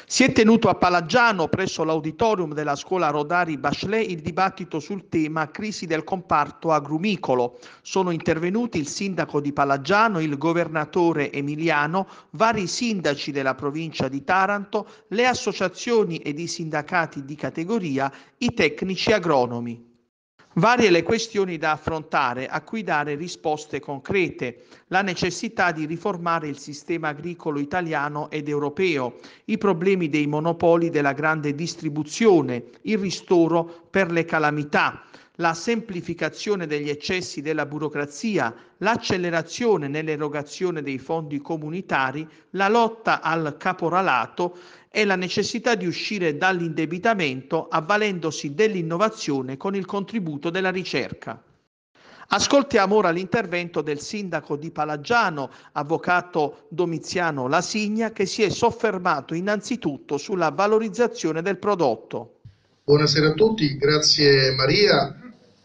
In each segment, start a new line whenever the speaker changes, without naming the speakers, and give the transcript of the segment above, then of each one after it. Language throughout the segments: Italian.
Si è tenuto a Palagiano, presso l'auditorium della scuola Rodari Bachelet, il dibattito sul tema crisi del comparto agrumicolo. Sono intervenuti il sindaco di Palagiano, il governatore emiliano, vari sindaci della provincia di Taranto, le associazioni ed i sindacati di categoria, i tecnici agronomi. Varie le questioni da affrontare, a cui dare risposte concrete: la necessità di riformare il sistema agricolo italiano ed europeo, i problemi dei monopoli della grande distribuzione, il ristoro per le calamità, la semplificazione degli eccessi della burocrazia, l'accelerazione nell'erogazione dei fondi comunitari, la lotta al caporalato e la necessità di uscire dall'indebitamento avvalendosi dell'innovazione con il contributo della ricerca. Ascoltiamo ora l'intervento del sindaco di Palagiano, avvocato Domiziano Lasigna, che si è soffermato innanzitutto sulla valorizzazione del prodotto.
Buonasera a tutti, grazie Maria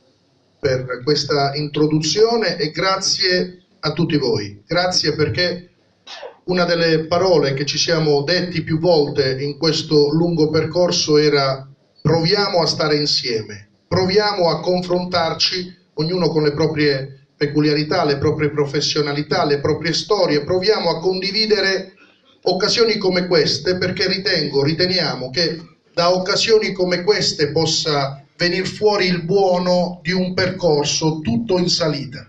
per questa introduzione e grazie a tutti voi. Grazie perché una delle parole che ci siamo detti più volte in questo lungo percorso era: proviamo a stare insieme, proviamo a confrontarci, ognuno con le proprie peculiarità, le proprie professionalità, le proprie storie, proviamo a condividere occasioni come queste, perché riteniamo che da occasioni come queste possa venir fuori il buono di un percorso tutto in salita.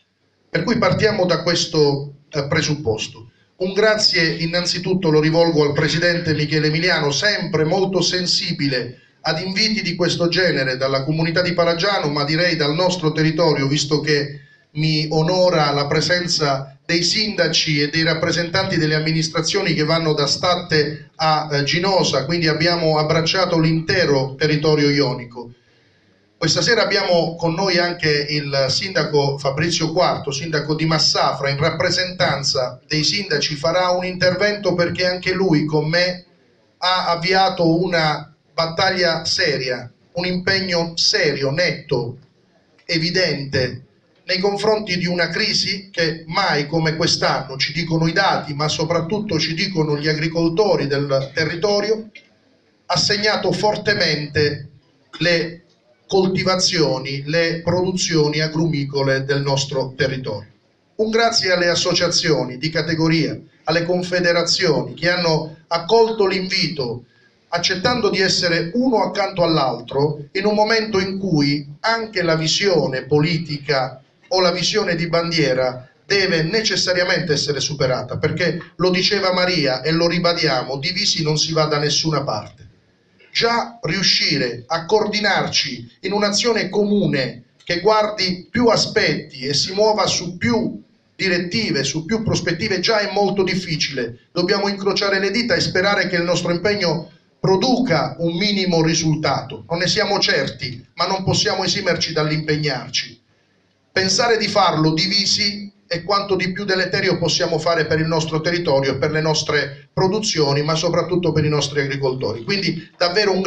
Per cui partiamo da questo presupposto. Un grazie innanzitutto lo rivolgo al Presidente Michele Emiliano, sempre molto sensibile ad inviti di questo genere dalla comunità di Palagiano, ma direi dal nostro territorio, visto che mi onora la presenza dei sindaci e dei rappresentanti delle amministrazioni che vanno da Statte a Ginosa, quindi abbiamo abbracciato l'intero territorio ionico. Questa sera abbiamo con noi anche il sindaco Fabrizio Quarto, sindaco di Massafra, in rappresentanza dei sindaci farà un intervento perché anche lui con me ha avviato una battaglia seria, un impegno serio, netto, evidente nei confronti di una crisi che mai come quest'anno, ci dicono i dati, ma soprattutto ci dicono gli agricoltori del territorio, ha segnato fortemente le coltivazioni, le produzioni agrumicole del nostro territorio. Un grazie alle associazioni di categoria, alle confederazioni che hanno accolto l'invito, accettando di essere uno accanto all'altro in un momento in cui anche la visione politica o la visione di bandiera deve necessariamente essere superata, perché lo diceva Maria e lo ribadiamo, divisi non si va da nessuna parte. Già riuscire a coordinarci in un'azione comune che guardi più aspetti e si muova su più direttive, su più prospettive, già è molto difficile. Dobbiamo incrociare le dita e sperare che il nostro impegno produca un minimo risultato. Non ne siamo certi, ma non possiamo esimerci dall'impegnarci. Pensare di farlo divisi è quanto di più deleterio possiamo fare per il nostro territorio, per le nostre produzioni, ma soprattutto per i nostri agricoltori. Quindi davvero un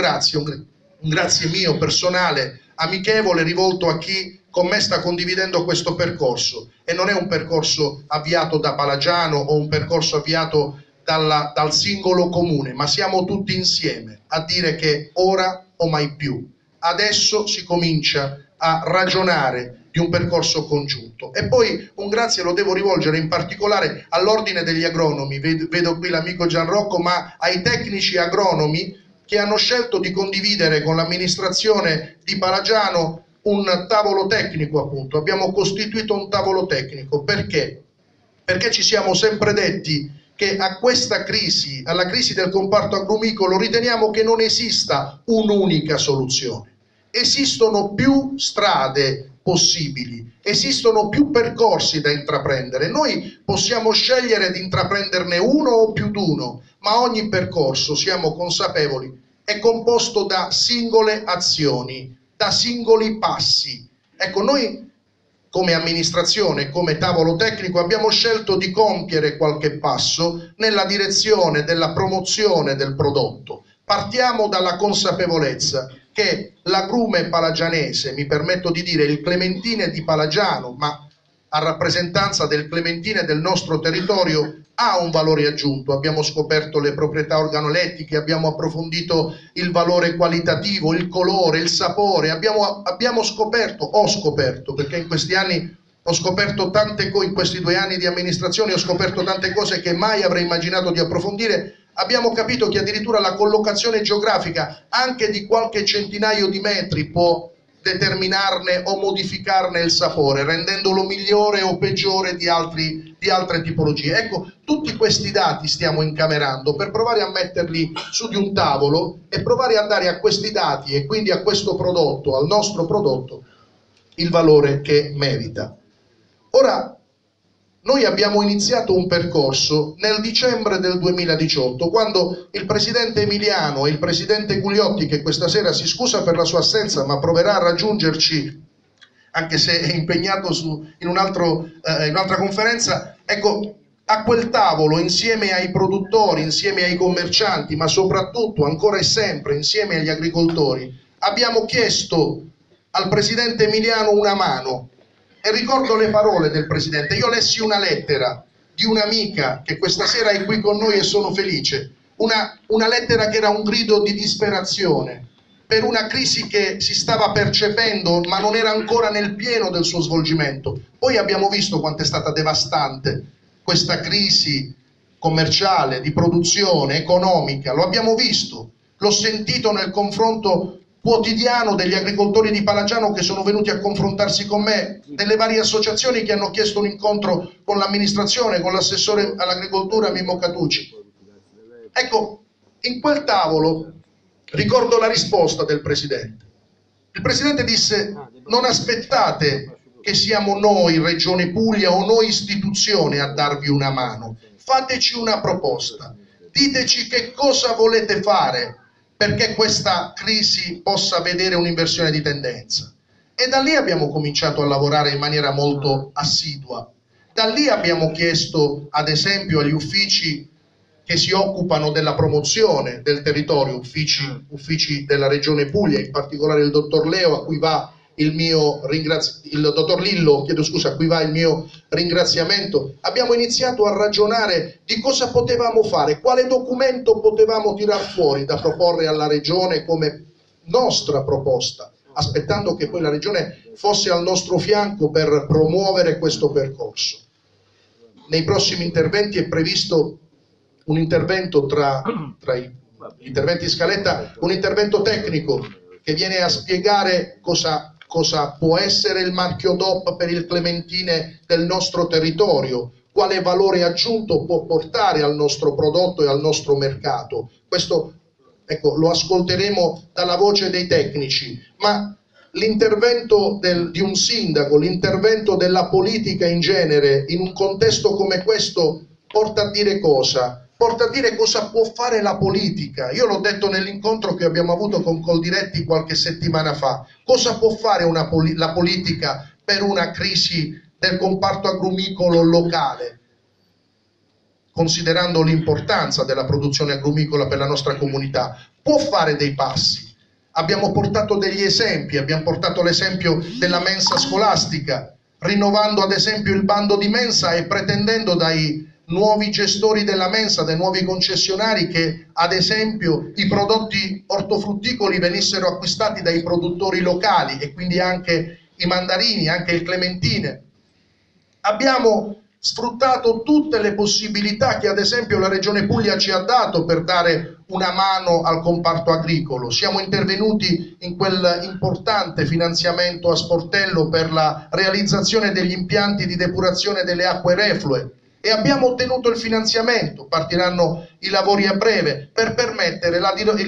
grazie mio personale, amichevole, rivolto a chi con me sta condividendo questo percorso. E non è un percorso avviato da Palagiano o un percorso avviato dal singolo comune, ma siamo tutti insieme a dire che ora o mai più. Adesso si comincia a ragionare di un percorso congiunto. E poi un grazie lo devo rivolgere in particolare all'ordine degli agronomi, vedo qui l'amico Gianrocco, ma ai tecnici agronomi che hanno scelto di condividere con l'amministrazione di Palagiano un tavolo tecnico, appunto. Abbiamo costituito un tavolo tecnico. Perché? Perché ci siamo sempre detti che a questa crisi, alla crisi del comparto agrumicolo, riteniamo che non esista un'unica soluzione. Esistono più strade possibili, esistono più percorsi da intraprendere. Noi possiamo scegliere di intraprenderne uno o più d'uno, ma ogni percorso, siamo consapevoli, è composto da singole azioni, da singoli passi. Ecco, noi come amministrazione, come tavolo tecnico, abbiamo scelto di compiere qualche passo nella direzione della promozione del prodotto. Partiamo dalla consapevolezza che l'agrume palagianese, mi permetto di dire il clementine di Palagiano, ma a rappresentanza del clementine del nostro territorio, ha un valore aggiunto. Abbiamo scoperto le proprietà organolettiche, abbiamo approfondito il valore qualitativo, il colore, il sapore, abbiamo scoperto, ho scoperto, perché in questi anni ho scoperto tante cose, in questi 2 anni di amministrazione ho scoperto tante cose che mai avrei immaginato di approfondire. Abbiamo capito che addirittura la collocazione geografica anche di qualche centinaio di metri può determinarne o modificarne il sapore, rendendolo migliore o peggiore di altre tipologie. Ecco, tutti questi dati stiamo incamerando per provare a metterli su di un tavolo e provare a dare a questi dati e quindi a questo prodotto, al nostro prodotto, il valore che merita. Ora, noi abbiamo iniziato un percorso nel dicembre del 2018, quando il presidente Emiliano e il presidente Gugliotti, che questa sera si scusa per la sua assenza ma proverà a raggiungerci anche se è impegnato in un'altra conferenza, ecco, a quel tavolo, insieme ai produttori, insieme ai commercianti, ma soprattutto, ancora e sempre, insieme agli agricoltori, abbiamo chiesto al presidente Emiliano una mano. E ricordo le parole del presidente. Io lessi una lettera di un'amica che questa sera è qui con noi e sono felice, una lettera che era un grido di disperazione per una crisi che si stava percependo ma non era ancora nel pieno del suo svolgimento. Poi abbiamo visto quanto è stata devastante questa crisi commerciale, di produzione, economica, lo abbiamo visto, l'ho sentito nel confronto quotidiano degli agricoltori di Palagiano che sono venuti a confrontarsi con me, delle varie associazioni che hanno chiesto un incontro con l'amministrazione, con l'assessore all'agricoltura Mimmo Catucci. Ecco, in quel tavolo ricordo la risposta del presidente. Il presidente disse: non aspettate che siamo noi, Regione Puglia o noi istituzione a darvi una mano, fateci una proposta, diteci che cosa volete fare perché questa crisi possa vedere un'inversione di tendenza. E da lì abbiamo cominciato a lavorare in maniera molto assidua. Da lì abbiamo chiesto, ad esempio, agli uffici che si occupano della promozione del territorio, uffici della Regione Puglia, in particolare il dottor Leo, a cui va il dottor Lillo, chiedo scusa, a cui va il mio ringraziamento. Abbiamo iniziato a ragionare di cosa potevamo fare, quale documento potevamo tirar fuori da proporre alla Regione come nostra proposta, aspettando che poi la Regione fosse al nostro fianco per promuovere questo percorso. Nei prossimi interventi è previsto un intervento tra gli interventi in scaletta, un intervento tecnico che viene a spiegare cosa può essere il marchio DOP per il clementine del nostro territorio, quale valore aggiunto può portare al nostro prodotto e al nostro mercato. Questo, ecco, lo ascolteremo dalla voce dei tecnici, ma l'intervento di un sindaco, l'intervento della politica in genere, in un contesto come questo, porta a dire cosa? Porta a dire cosa può fare la politica. Io l'ho detto nell'incontro che abbiamo avuto con Coldiretti qualche settimana fa. Cosa può fare la politica per una crisi del comparto agrumicolo locale, considerando l'importanza della produzione agrumicola per la nostra comunità? Può fare dei passi. Abbiamo portato degli esempi, abbiamo portato l'esempio della mensa scolastica, rinnovando ad esempio il bando di mensa e pretendendo dai nuovi gestori della mensa, dai nuovi concessionari, che ad esempio i prodotti ortofrutticoli venissero acquistati dai produttori locali e quindi anche i mandarini, anche il clementine. Abbiamo sfruttato tutte le possibilità che ad esempio la Regione Puglia ci ha dato per dare una mano al comparto agricolo. Siamo intervenuti in quel importante finanziamento a sportello per la realizzazione degli impianti di depurazione delle acque reflue e abbiamo ottenuto il finanziamento, partiranno i lavori a breve, per permettere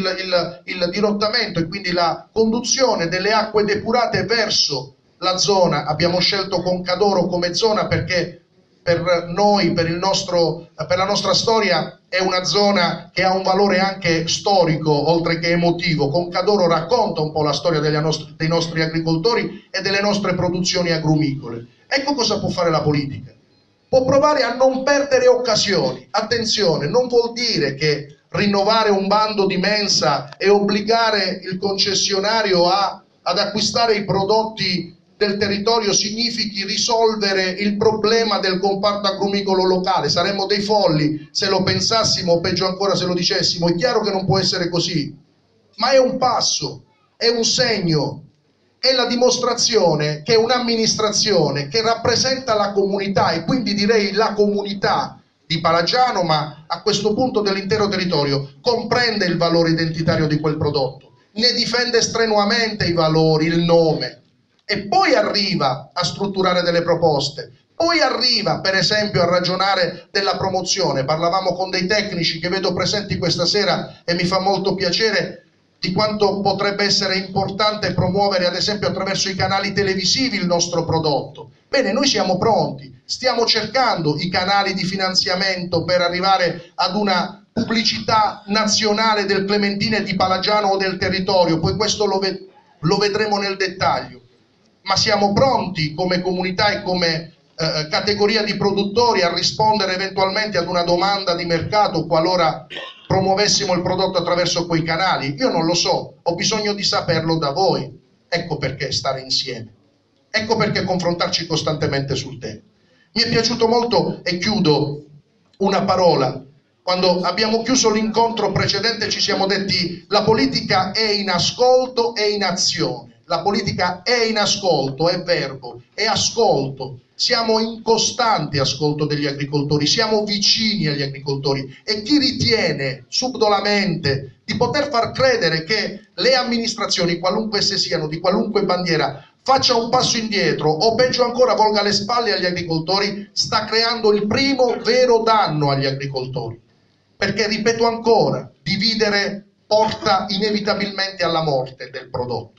il dirottamento e quindi la conduzione delle acque depurate verso la zona. Abbiamo scelto Concadoro come zona perché per noi, per la nostra storia, è una zona che ha un valore anche storico oltre che emotivo. Concadoro racconta un po' la storia dei nostri agricoltori e delle nostre produzioni agrumicole. Ecco cosa può fare la politica. Può provare a non perdere occasioni. Attenzione, non vuol dire che rinnovare un bando di mensa e obbligare il concessionario ad acquistare i prodotti del territorio significhi risolvere il problema del comparto agrumicolo locale. Saremmo dei folli se lo pensassimo, o peggio ancora se lo dicessimo. È chiaro che non può essere così, ma è un passo, è un segno, è la dimostrazione che un'amministrazione che rappresenta la comunità, e quindi direi la comunità di Palagiano, ma a questo punto dell'intero territorio, comprende il valore identitario di quel prodotto, ne difende strenuamente i valori, il nome, e poi arriva a strutturare delle proposte, poi arriva per esempio a ragionare della promozione. Parlavamo con dei tecnici che vedo presenti questa sera e mi fa molto piacere di quanto potrebbe essere importante promuovere ad esempio attraverso i canali televisivi il nostro prodotto. Bene, noi siamo pronti, stiamo cercando i canali di finanziamento per arrivare ad una pubblicità nazionale del Clementine di Palagiano o del territorio, poi questo lo vedremo nel dettaglio. Ma siamo pronti come comunità e come categoria di produttori a rispondere eventualmente ad una domanda di mercato qualora promuovessimo il prodotto attraverso quei canali? Io non lo so, ho bisogno di saperlo da voi. Ecco perché stare insieme, ecco perché confrontarci costantemente sul tema. Mi è piaciuto molto, e chiudo, una parola. Quando abbiamo chiuso l'incontro precedente ci siamo detti: la politica è in ascolto e in azione. La politica è in ascolto, è verbo, è ascolto. Siamo in costante ascolto degli agricoltori, siamo vicini agli agricoltori, e chi ritiene subdolamente di poter far credere che le amministrazioni, qualunque esse siano, di qualunque bandiera, faccia un passo indietro o peggio ancora volga le spalle agli agricoltori, sta creando il primo vero danno agli agricoltori. Perché, ripeto ancora, dividere porta inevitabilmente alla morte del prodotto.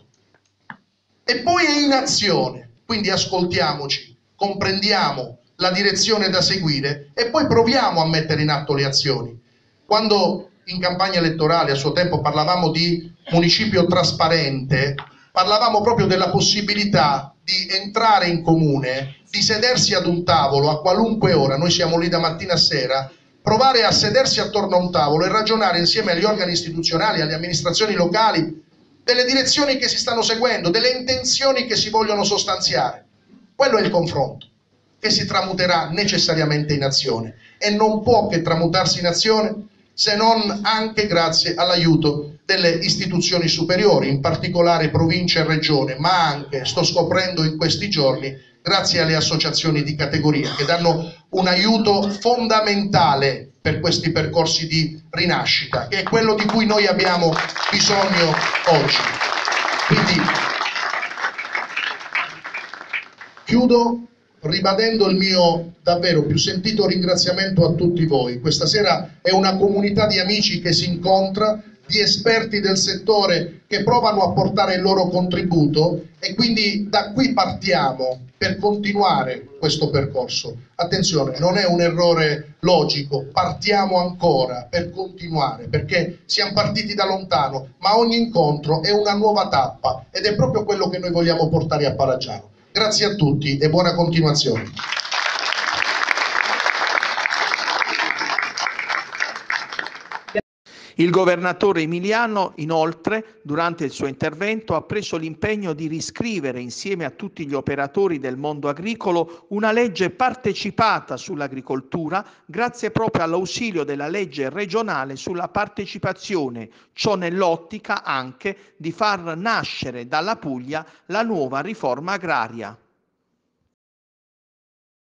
E poi è in azione, quindi ascoltiamoci, comprendiamo la direzione da seguire e poi proviamo a mettere in atto le azioni. Quando in campagna elettorale a suo tempo parlavamo di municipio trasparente, parlavamo proprio della possibilità di entrare in comune, di sedersi ad un tavolo a qualunque ora, noi siamo lì da mattina a sera, provare a sedersi attorno a un tavolo e ragionare insieme agli organi istituzionali, alle amministrazioni locali, delle direzioni che si stanno seguendo, delle intenzioni che si vogliono sostanziare. Quello è il confronto, che si tramuterà necessariamente in azione, e non può che tramutarsi in azione se non anche grazie all'aiuto delle istituzioni superiori, in particolare provincia e regione, ma anche, sto scoprendo in questi giorni, grazie alle associazioni di categoria che danno un aiuto fondamentale per questi percorsi di rinascita, che è quello di cui noi abbiamo bisogno oggi. Quindi chiudo ribadendo il mio davvero più sentito ringraziamento a tutti voi. Questa sera è una comunità di amici che si incontra, di esperti del settore che provano a portare il loro contributo, e quindi da qui partiamo per continuare questo percorso. Attenzione, non è un errore logico, partiamo ancora per continuare, perché siamo partiti da lontano, ma ogni incontro è una nuova tappa ed è proprio quello che noi vogliamo portare a Palagiano. Grazie a tutti e buona continuazione.
Il governatore emiliano, inoltre, durante il suo intervento, ha preso l'impegno di riscrivere insieme a tutti gli operatori del mondo agricolo una legge partecipata sull'agricoltura, grazie proprio all'ausilio della legge regionale sulla partecipazione, ciò nell'ottica anche di far nascere dalla Puglia la nuova riforma agraria.